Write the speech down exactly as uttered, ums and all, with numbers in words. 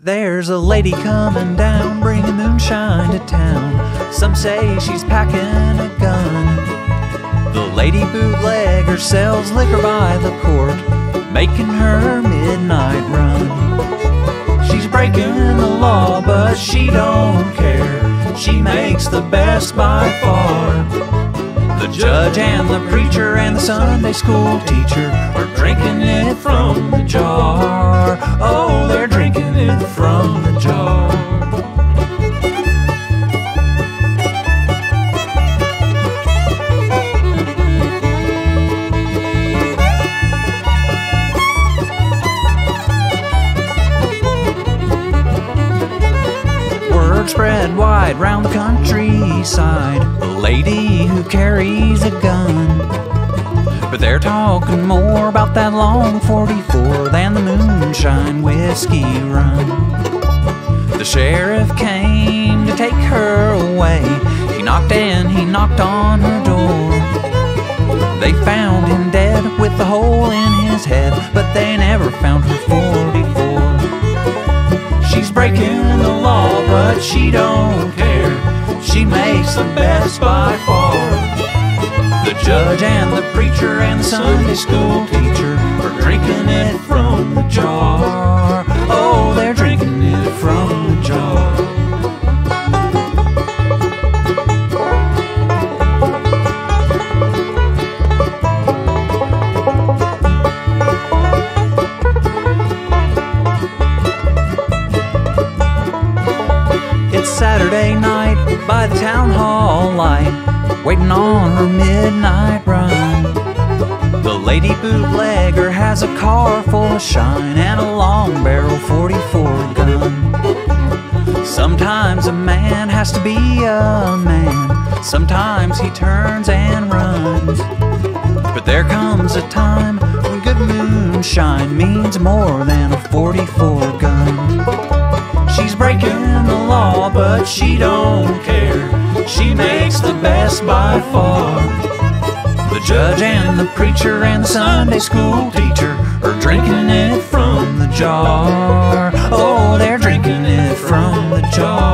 There's a lady coming down, bringing moonshine to town. Some say she's packing a gun. The Lady Bootlegger sells liquor by the quart, making her midnight run. She's breaking the law, but she don't care. She makes the best by far. The judge and the preacher and the Sunday school teacher are drinking it from the jar. Oh, they're drinking it from the jar. Word spread wide round the countryside, a lady who carries a gun. But they're talking more about that long forty-four than the moonshine whiskey run. The sheriff came to take her away. He knocked and he knocked on her door. They found him dead with a hole in his head, but they never found her forty-four. She's breaking the law, but she don't care. She makes the best by far. The judge and the preacher and the Sunday school teacher are drinking it from the jar. Oh, they're drinking it from the jar. It's Saturday night by the town hall light, waiting on her midnight run. The Lady Bootlegger has a car full of shine and a long barrel forty-four gun. Sometimes a man has to be a man, sometimes he turns and runs. But there comes a time when good moonshine means more than a forty-four gun. She's breaking the law, but she don't care. She makes the best by far. The judge and the preacher and the Sunday school teacher are drinking it from the jar. Oh, they're drinking it from the jar.